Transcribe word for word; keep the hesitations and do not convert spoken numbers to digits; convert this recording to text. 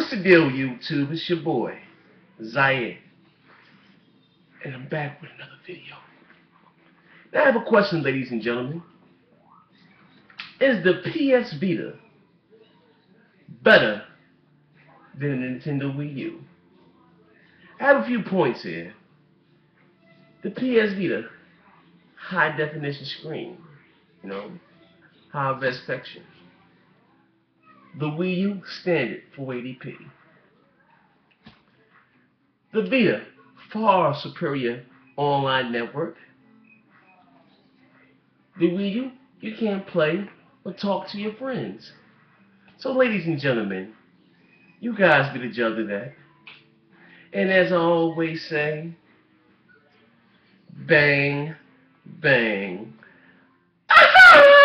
What's the deal, YouTube? It's your boy, Zaire. And I'm back with another video. Now I have a question, ladies and gentlemen. Is the P S Vita better than the Nintendo Wii U? I have a few points here. The P S Vita, high definition screen, you know, high resolution. The Wii U, standard four eighty p. The Vita, far superior online network. The Wii U, you can't play or talk to your friends. So ladies and gentlemen, you guys be the judge of that. And as I always say, bang, bang.